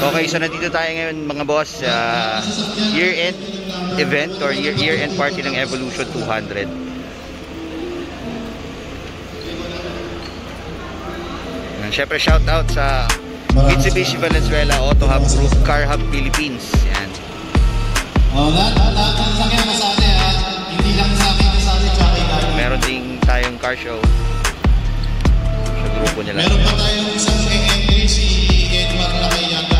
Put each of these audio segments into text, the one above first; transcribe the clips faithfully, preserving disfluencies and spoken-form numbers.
Okay, so nandito tayo ngayon mga boss, uh, year-end event or year-end party ng Evolution two hundred. Siyempre shout out sa Mitsubishi Valenzuela Auto Hub Group, Car Hub Philippines. Yan. Oh, lahat lahat ng sakyan kasali ha. Hindi lang sa akin kasali, tsaka ikaw. Meron ding tayong car show sa grupo nila. Meron pa tayong isang entry, si Edward Lakayaga.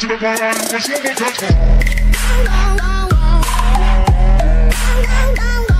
Down, down, down, down, down, down.